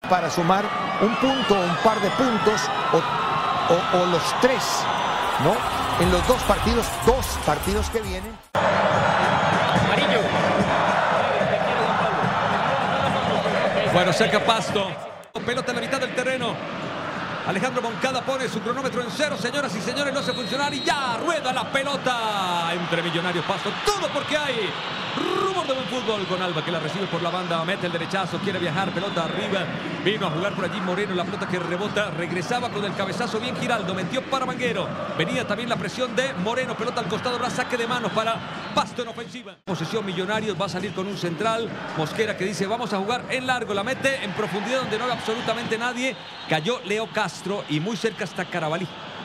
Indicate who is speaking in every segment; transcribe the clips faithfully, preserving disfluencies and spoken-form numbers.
Speaker 1: para sumar un punto o un par de puntos o, o, o los tres, ¿no? En los dos partidos, dos partidos que vienen.
Speaker 2: Amarillo.
Speaker 3: Bueno, cerca Pasto. Pelota en la mitad del terreno. Alejandro Moncada pone su cronómetro en cero, señoras y señores, no se funcionar y ya rueda la pelota entre Millonarios Pasto. Todo porque hay rumor de buen fútbol con Alba que la recibe por la banda, mete el derechazo, quiere viajar, pelota arriba, vino a jugar por allí Moreno, la pelota que rebota, regresaba con el cabezazo bien Giraldo, metió para Vanguero, venía también la presión de Moreno, pelota al costado, ahora saque de manos para Pasto en ofensiva. Posesión Millonarios, va a salir con un central, Mosquera que dice vamos a jugar en largo, la mete en profundidad donde no hay absolutamente nadie, cayó Leo Castro y muy cerca está Carabalí.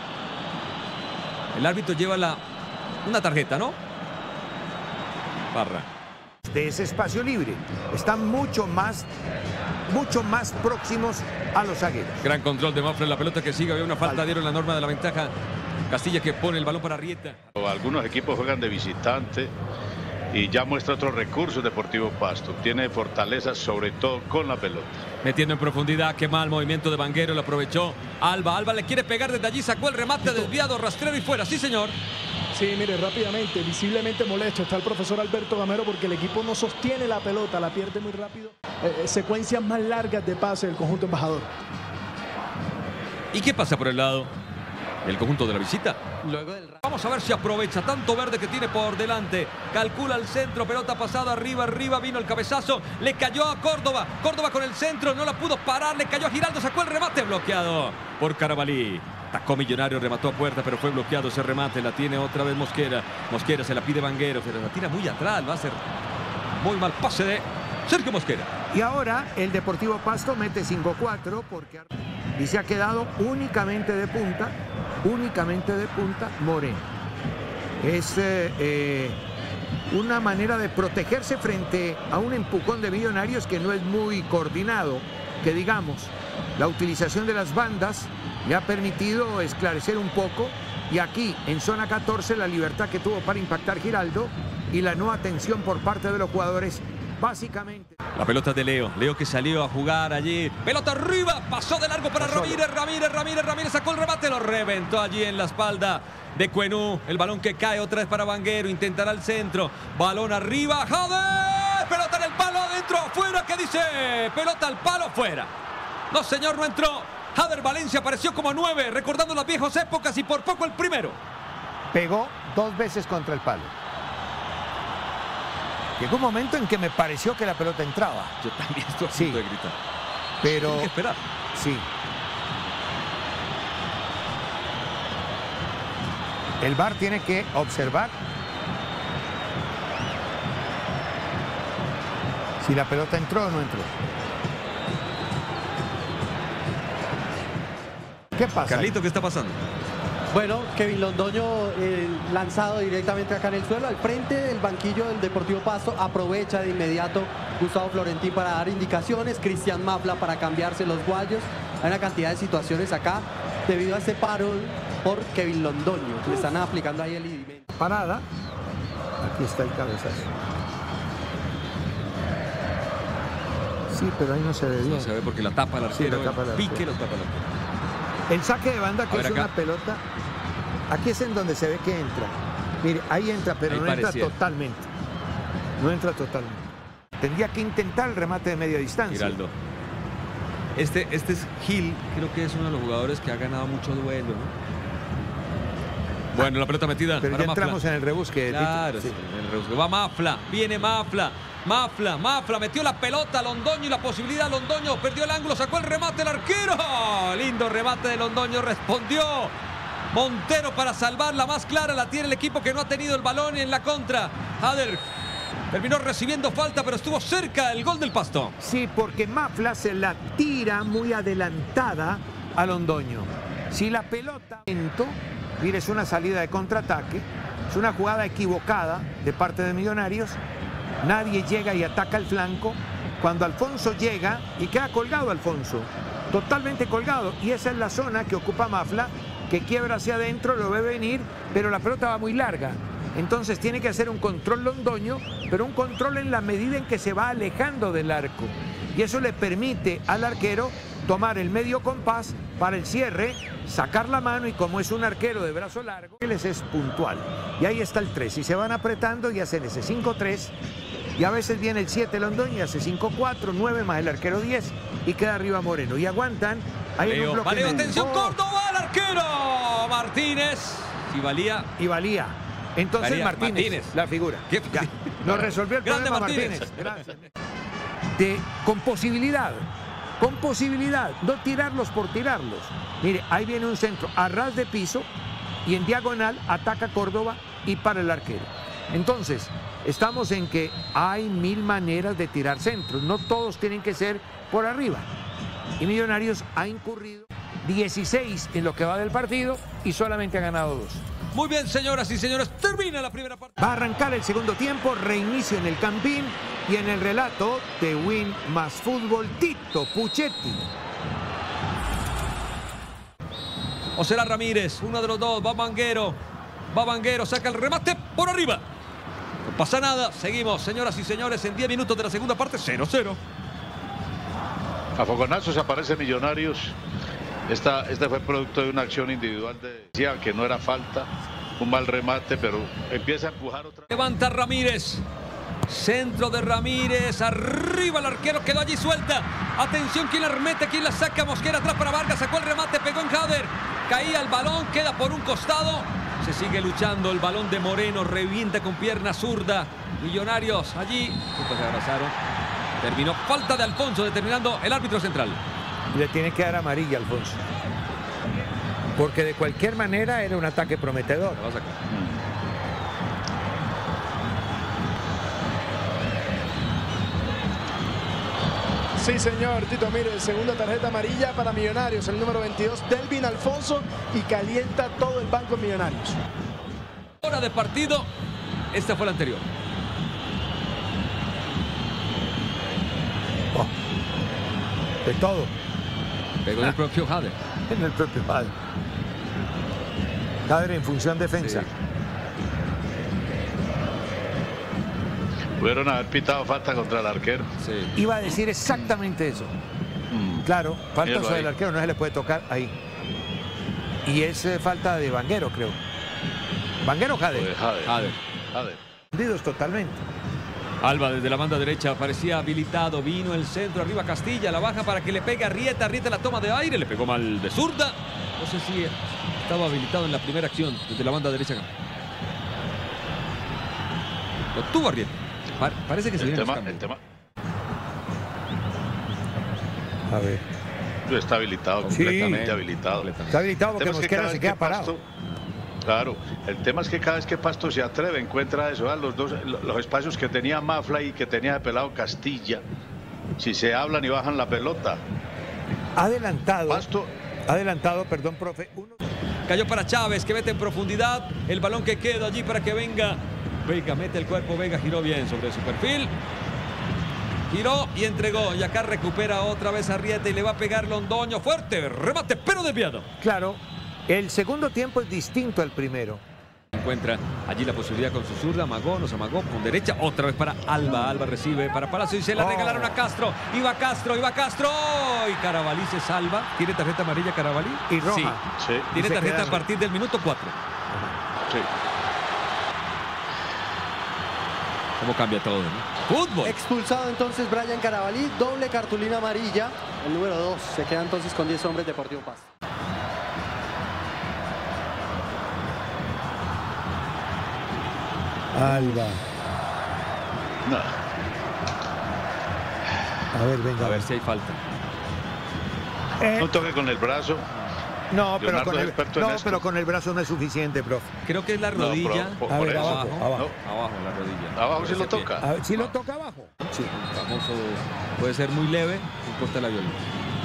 Speaker 3: El árbitro lleva la, una tarjeta, ¿no? Parra.
Speaker 1: De ese espacio libre, están mucho más, mucho más próximos a los zagueros.
Speaker 3: Gran control de Mafra en la pelota que sigue, había una falta de en la norma de la ventaja. Castilla que pone el balón para Arrieta.
Speaker 4: Algunos equipos juegan de visitante y ya muestra otros recursos Deportivo Pasto. Tiene fortaleza sobre todo con la pelota.
Speaker 3: Metiendo en profundidad, qué mal movimiento de Vanguero, lo aprovechó Alba. Alba le quiere pegar desde allí, sacó el remate desviado, rastrero y fuera. Sí, señor.
Speaker 5: Sí, mire, rápidamente, visiblemente molesto está el profesor Alberto Gamero porque el equipo no sostiene la pelota, la pierde muy rápido. Eh, secuencias más largas de pase del conjunto embajador.
Speaker 3: ¿Y qué pasa por el lado del conjunto de la visita? Luego del... Vamos a ver si aprovecha tanto verde que tiene por delante. Calcula el centro, pelota pasada, arriba, arriba, vino el cabezazo. Le cayó a Córdoba. Córdoba con el centro, no la pudo parar. Le cayó a Giraldo, sacó el remate bloqueado por Carabalí. Atacó Millonario, remató a puerta, pero fue bloqueado ese remate. La tiene otra vez Mosquera. Mosquera se la pide Vanguero, pero la tira muy atrás. Va a ser muy mal pase de Sergio Mosquera.
Speaker 1: Y ahora el Deportivo Pasto mete cinco cuatro porque y se ha quedado únicamente de punta, únicamente de punta Moreno. Es eh, eh, una manera de protegerse frente a un empujón de Millonarios que no es muy coordinado, que digamos, la utilización de las bandas le ha permitido esclarecer un poco y aquí en zona catorce la libertad que tuvo para impactar Giraldo y la no atención por parte de los jugadores básicamente.
Speaker 3: La pelota de Leo, Leo que salió a jugar allí, pelota arriba, pasó de largo para Ramírez, Ramírez, Ramírez, Ramírez sacó el remate, lo reventó allí en la espalda de Cuenú, el balón que cae otra vez para Vanguero, intentará el centro, balón arriba, Jader, pelota en el palo, adentro, afuera, ¿qué dice? Pelota al palo, fuera. No señor, no entró. Jader Valencia apareció como nueve, recordando las viejas épocas y por poco el primero.
Speaker 1: Pegó dos veces contra el palo. Llegó un momento en que me pareció que la pelota entraba.
Speaker 3: Yo también estoy a
Speaker 1: sí,
Speaker 3: punto de gritar.
Speaker 1: Pero...
Speaker 3: Hay que esperar.
Speaker 1: Sí. El V A R tiene que observar si la pelota entró o no entró. ¿Qué pasa?
Speaker 3: Carlito, ¿qué está pasando?
Speaker 6: Bueno, Kevin Londoño eh, lanzado directamente acá en el suelo, al frente del banquillo del Deportivo Pasto, aprovecha de inmediato Gustavo Florentín para dar indicaciones, Cristian Mafla para cambiarse los guayos. Hay una cantidad de situaciones acá debido a ese paro por Kevin Londoño, que le están aplicando ahí el impedimento.
Speaker 1: Parada, aquí está el cabezazo. Sí, pero ahí no se ve bien.
Speaker 3: No se ve porque la tapa el arquero,
Speaker 1: sí, la tapa el arquero.
Speaker 3: pique lo tapa el arquero.
Speaker 1: El saque de banda, que es una pelota, aquí es en donde se ve que entra. Mire, ahí entra, pero ahí no parecía. entra totalmente. No entra totalmente. Tendría que intentar el remate de media distancia.
Speaker 3: Giraldo. Este, este es Gil, creo que es uno de los jugadores que ha ganado mucho duelo, ¿no? Bueno, la pelota metida.
Speaker 1: Pero ya entramos Mafla. en el rebusque.
Speaker 3: Claro, sí. en el rebusque. Va Mafla, viene Mafla. Mafla, Mafla, metió la pelota a Londoño y la posibilidad, Londoño perdió el ángulo, sacó el remate el arquero. Lindo remate de Londoño, respondió Montero para salvar, la más clara la tiene el equipo que no ha tenido el balón en la contra. Jader terminó recibiendo falta, pero estuvo cerca el gol del Pasto.
Speaker 1: Sí, porque Mafla se la tira muy adelantada a Londoño. Si la pelota... Mire, es una salida de contraataque, es una jugada equivocada de parte de Millonarios. Nadie llega y ataca el flanco. Cuando Alfonso llega y queda colgado Alfonso, totalmente colgado. Y esa es la zona que ocupa Mafla, que quiebra hacia adentro, lo ve venir, pero la pelota va muy larga. Entonces tiene que hacer un control Londoño, pero un control en la medida en que se va alejando del arco. y eso le permite al arquero tomar el medio compás para el cierre, sacar la mano, y como es un arquero de brazo largo, él es puntual. Y ahí está el tres, y se van apretando y hacen ese cinco tres, y a veces viene el siete Londoño y hace cinco cuatro, nueve más el arquero diez, y queda arriba Moreno. Y aguantan. Ahí en un bloque
Speaker 3: Valeo,
Speaker 1: medio.
Speaker 3: atención,
Speaker 1: Oh.
Speaker 3: Córdoba, el arquero Martínez. Y valía.
Speaker 1: Y valía. Entonces
Speaker 3: Valía
Speaker 1: Martínez,
Speaker 3: Martínez.
Speaker 1: la figura.
Speaker 3: ¿Qué?
Speaker 1: Ya, nos resolvió el
Speaker 3: Grande
Speaker 1: problema
Speaker 3: Martínez.
Speaker 1: Martínez. Gracias. De, con posibilidad, con posibilidad, no tirarlos por tirarlos. Mire, ahí viene un centro a ras de piso y en diagonal ataca Córdoba y para el arquero. Entonces, estamos en que hay mil maneras de tirar centros, no todos tienen que ser por arriba. Y Millonarios ha incurrido dieciséis en lo que va del partido y solamente ha ganado dos.
Speaker 3: Muy bien, señoras y señores, termina la primera parte.
Speaker 1: Va a arrancar el segundo tiempo, reinicio en el Campín y en el relato de Win más Fútbol, Tito Puchetti.
Speaker 3: O será Ramírez, uno de los dos, va Vanguero, va Vanguero, saca el remate por arriba. No pasa nada, seguimos, señoras y señores, en diez minutos de la segunda parte, cero cero.
Speaker 4: A fogonazos aparece Millonarios. Esta, este fue producto de una acción individual de decía que no era falta, un mal remate, pero empieza a empujar otra.
Speaker 3: Levanta Ramírez, centro de Ramírez, arriba el arquero, quedó allí suelta. Atención, quién la remete, quién la saca, Mosquera atrás para Vargas, sacó el remate, pegó en Jader, caía el balón, queda por un costado. Se sigue luchando, el balón de Moreno revienta con pierna zurda. Millonarios allí, juntos se abrazaron. Terminó falta de Alfonso, determinando el árbitro central.
Speaker 1: Le tiene que dar amarilla, Alfonso. Porque de cualquier manera era un ataque prometedor.
Speaker 3: La va a sacar.
Speaker 5: Sí, señor, Tito, mire, segunda tarjeta amarilla para Millonarios, el número veintidós, Delvin Alfonso, y calienta todo el banco Millonarios.
Speaker 3: Hora de partido, esta fue la anterior.
Speaker 1: Oh, de todo.
Speaker 3: Pegó en el propio Jader.
Speaker 1: En el propio padre. Jader en función defensa.
Speaker 3: Sí.
Speaker 4: Pudieron haber pitado falta contra el arquero.
Speaker 3: Sí.
Speaker 1: Iba a decir exactamente eso.
Speaker 4: Mm.
Speaker 1: Claro, falta
Speaker 4: Míralo
Speaker 1: sobre el
Speaker 4: ahí.
Speaker 1: arquero, no se le puede tocar ahí. Y es eh, falta de Vanguero, creo. Vanguero o
Speaker 4: Pues,
Speaker 1: Jader.
Speaker 4: Jader.
Speaker 3: Jader.
Speaker 4: Jader.
Speaker 1: Hundidos totalmente.
Speaker 3: Alba desde la banda derecha parecía habilitado, vino el centro, arriba Castilla, la baja para que le pegue a Rieta, Rieta la toma de aire, le pegó mal de zurda. No sé si estaba habilitado en la primera acción desde la banda derecha. Lo tuvo a Rieta. Pa- parece que se
Speaker 4: El
Speaker 3: vienen los
Speaker 4: tema,
Speaker 3: cambios.
Speaker 4: el tema
Speaker 1: A ver.
Speaker 4: está habilitado,
Speaker 1: Sí.
Speaker 4: completamente habilitado.
Speaker 3: Completamente.
Speaker 1: Está habilitado
Speaker 4: El
Speaker 1: porque
Speaker 4: tema es que
Speaker 1: Mosquera
Speaker 4: cada
Speaker 1: se
Speaker 4: vez
Speaker 1: queda
Speaker 4: que
Speaker 1: parado.
Speaker 4: Pasto- Claro, el tema es que cada vez que Pasto se atreve encuentra eso, ¿eh? los dos, los espacios que tenía Mafla y que tenía de pelado Castilla, si se hablan y bajan la pelota.
Speaker 1: Adelantado.
Speaker 4: Pasto,
Speaker 1: Adelantado, perdón, profe. Uno.
Speaker 3: Cayó para Chávez, que mete en profundidad. El balón que queda allí para que venga. Vega mete el cuerpo, Vega giró bien sobre su perfil. Giró y entregó. Y acá recupera otra vez a Rieta y le va a pegar Londoño. Fuerte, remate, pero desviado.
Speaker 1: Claro, el segundo tiempo es distinto al primero.
Speaker 3: Encuentra allí la posibilidad con su zurda, amagó, nos amagó con derecha, otra vez para Alba, Alba recibe para Palacio y se la
Speaker 1: Oh.
Speaker 3: regalaron a Castro, iba Castro, iba Castro, y Carabalí se salva. ¿Tiene tarjeta amarilla Carabalí?
Speaker 1: Y roja.
Speaker 3: Sí,
Speaker 4: sí,
Speaker 3: tiene
Speaker 1: Y se
Speaker 3: tarjeta
Speaker 1: queda-
Speaker 3: a partir del minuto cuatro.
Speaker 4: sí.
Speaker 3: ¿Cómo cambia todo, no? Fútbol.
Speaker 6: Expulsado entonces Brian Carabalí, doble cartulina amarilla, el número dos. Se queda entonces con diez hombres Deportivo Pasto.
Speaker 1: Alba.
Speaker 4: No.
Speaker 1: A ver, venga.
Speaker 3: A ver si hay falta.
Speaker 1: Eh,
Speaker 4: Un toque con el brazo.
Speaker 1: no, pero
Speaker 4: Leonardo
Speaker 1: con,
Speaker 4: es
Speaker 1: el,
Speaker 4: experto en
Speaker 1: no
Speaker 4: esto.
Speaker 1: pero con el brazo no es suficiente, profe.
Speaker 3: Creo que es la
Speaker 4: No,
Speaker 3: rodilla.
Speaker 4: pero por-
Speaker 1: A
Speaker 4: por
Speaker 1: ver,
Speaker 4: eso.
Speaker 1: abajo, abajo.
Speaker 3: Abajo la rodilla.
Speaker 4: Abajo
Speaker 3: Por
Speaker 4: sí lo
Speaker 3: ese pie.
Speaker 4: toca.
Speaker 1: A ver, si lo toca abajo. Sí.
Speaker 3: Famoso, puede ser muy leve, no importa la violencia.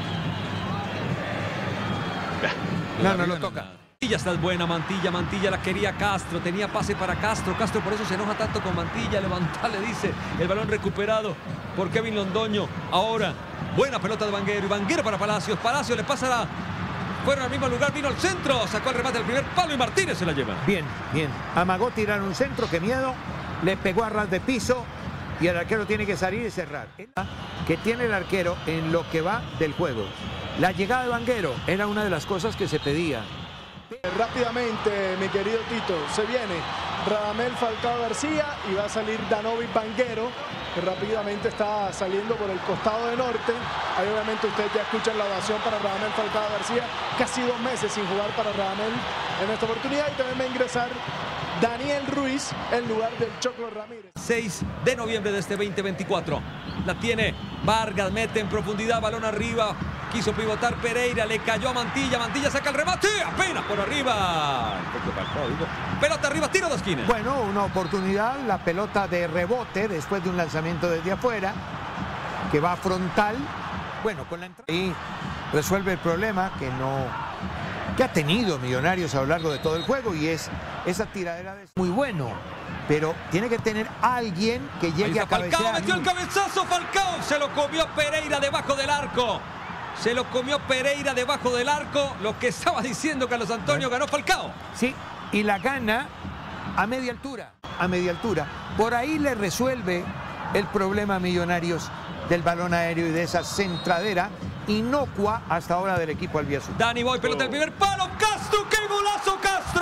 Speaker 1: No, no lo toca.
Speaker 3: Mantilla está buena, Mantilla, Mantilla la quería Castro, tenía pase para Castro, Castro por eso se enoja tanto con Mantilla, levanta, le dice, el balón recuperado por Kevin Londoño, ahora buena pelota de Vanguero, y Vanguero para Palacios, Palacios le pasa la... Fueron al mismo lugar, vino al centro, sacó el remate del primer palo y Martínez se la lleva.
Speaker 1: Bien, bien. Amagó tirar un centro, qué miedo. Le pegó a ras de piso y el arquero tiene que salir y cerrar. que tiene el arquero en lo que va del juego. La llegada de Vanguero era una de las cosas que se pedía.
Speaker 5: Rápidamente, mi querido Tito, se viene Radamel Falcao García y va a salir Danovic Vanguero, que rápidamente está saliendo por el costado de norte. Ahí obviamente ustedes ya escuchan la ovación para Radamel Falcao García, casi dos meses sin jugar para Radamel en esta oportunidad. Y también va a ingresar Daniel Ruiz en lugar del Choclo Ramírez.
Speaker 3: seis de noviembre de este veinte veinticuatro. La tiene Vargas, mete en profundidad, balón arriba. Quiso pivotar Pereira, le cayó a Mantilla. Mantilla saca el remate, apenas por arriba. Pelota arriba, tiro de esquina.
Speaker 1: Bueno, una oportunidad, la pelota de rebote después de un lanzamiento desde afuera, que va frontal. Bueno, con la entrada y resuelve el problema que no que ha tenido Millonarios a lo largo de todo el juego, y es esa tiradera de muy bueno, pero tiene que tener alguien que llegue a cabecear.
Speaker 3: Falcao metió el cabezazo, Falcao se lo comió Pereira debajo del arco. Se lo comió Pereira debajo del arco. Lo que estaba diciendo Carlos Antonio, ganó Falcao.
Speaker 1: Sí, y la gana a media altura. A media altura. Por ahí le resuelve el problema a Millonarios del balón aéreo y de esa centradera inocua hasta ahora del equipo albiazul.
Speaker 3: Dani Boy, pelota del primer palo. Castro, qué golazo, Castro.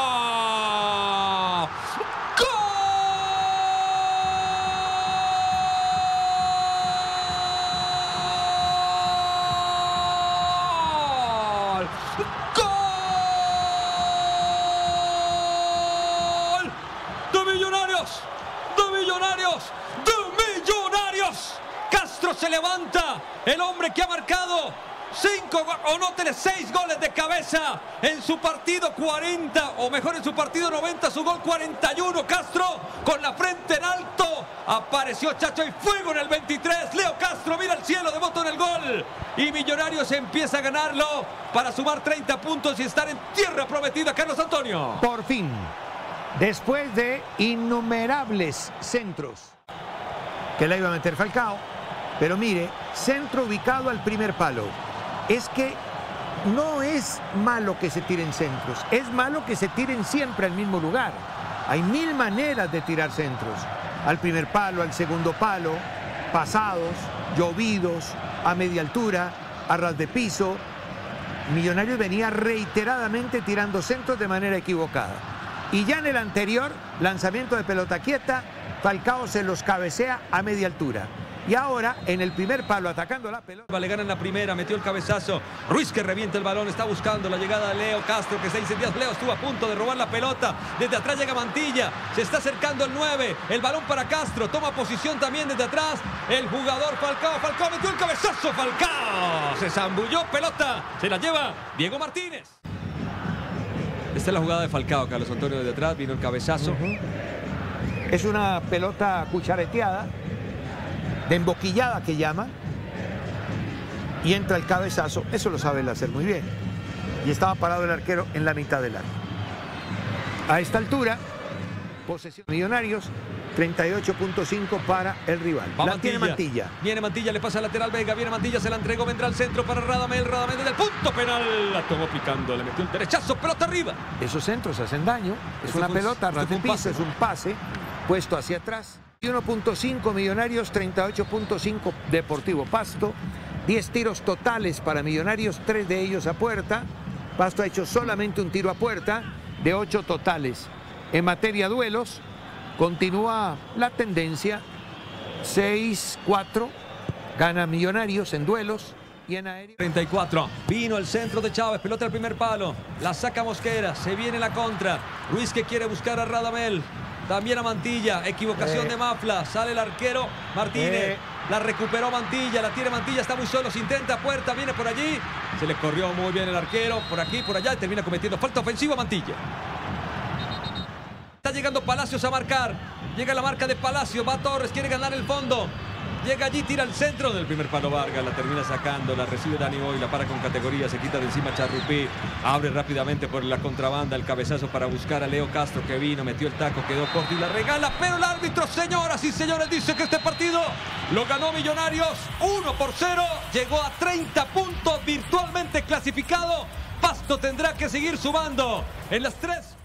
Speaker 3: Millonarios, de Millonarios, de Millonarios. Castro se levanta, el hombre que ha marcado cinco, o no, tiene seis goles de cabeza en su partido cuarenta, o mejor en su partido noventa, su gol cuarenta y uno. Castro con la frente en alto, apareció Chacho y fuego en el veintitrés. Leo Castro mira al cielo, debutó en el gol y Millonarios empieza a ganarlo para sumar treinta puntos y estar en tierra prometida. Carlos Antonio.
Speaker 1: Por fin. Después de innumerables centros que la iba a meter Falcao, pero mire, centro ubicado al primer palo. Es que no es malo que se tiren centros, es malo que se tiren siempre al mismo lugar. Hay mil maneras de tirar centros. Al primer palo, al segundo palo, pasados, llovidos, a media altura, a ras de piso. Millonarios venía reiteradamente tirando centros de manera equivocada. Y ya en el anterior lanzamiento de pelota quieta, Falcao se los cabecea a media altura. Y ahora en el primer palo atacando la pelota.
Speaker 3: Le gana en la primera, metió el cabezazo. Ruiz que revienta el balón, está buscando la llegada de Leo Castro, que está incendiado. Leo estuvo a punto de robar la pelota. Desde atrás llega Mantilla, se está acercando el nueve. El balón para Castro, toma posición también desde atrás. El jugador Falcao, Falcao metió el cabezazo. Falcao se zambulló, pelota, se la lleva Diego Martínez. Esta es la jugada de Falcao, Carlos Antonio, desde atrás, vino el cabezazo.
Speaker 1: Uh-huh. Es una pelota cuchareteada, de emboquillada que llaman, y entra el cabezazo. Eso lo sabe él hacer muy bien. Y estaba parado el arquero en la mitad del arco. A esta altura, posesión de Millonarios, treinta y ocho punto cinco para el rival.
Speaker 3: Va
Speaker 1: la
Speaker 3: Mantilla.
Speaker 1: tiene Mantilla.
Speaker 3: Viene Mantilla, le pasa al lateral Vega, viene Mantilla, se la entregó, vendrá al centro para Radamel. Radamel desde el punto penal, la tomó picando, le metió un derechazo, pelota arriba.
Speaker 1: Esos centros hacen daño. Es
Speaker 3: Eso
Speaker 1: una
Speaker 3: fue un-
Speaker 1: pelota,
Speaker 3: esto
Speaker 1: ras
Speaker 3: fue
Speaker 1: de
Speaker 3: un
Speaker 1: piso,
Speaker 3: pase.
Speaker 1: es un pase puesto hacia atrás. uno punto cinco Millonarios, treinta y ocho punto cinco Deportivo Pasto. diez tiros totales para Millonarios, tres de ellos a puerta. Pasto ha hecho solamente un tiro a puerta de ocho totales. En materia de duelos, continúa la tendencia. seis cuatro gana Millonarios en duelos y en aéreo.
Speaker 3: treinta y cuatro. Vino el centro de Chávez, pelota al primer palo. La saca Mosquera, se viene la contra. Ruiz que quiere buscar a Radamel. También a Mantilla, equivocación
Speaker 1: Eh.
Speaker 3: de Mafla. Sale el arquero Martínez.
Speaker 1: Eh.
Speaker 3: La recuperó Mantilla, la tiene Mantilla, está muy solo, se intenta puerta, viene por allí. Se le corrió muy bien el arquero, por aquí, por allá, y termina cometiendo falta ofensiva Mantilla. Está llegando Palacios a marcar. Llega la marca de Palacios, va Torres, quiere ganar el fondo. Llega allí, tira al centro del primer palo Vargas, la termina sacando, la recibe Dani Boy, la para con categoría, se quita de encima Charrupí, abre rápidamente por la contrabanda, el cabezazo para buscar a Leo Castro que vino, metió el taco, quedó corto y la regala, pero el árbitro, señoras y señores, dice que este partido lo ganó Millonarios uno por cero, llegó a treinta puntos, virtualmente clasificado. Pasto tendrá que seguir sumando en las tres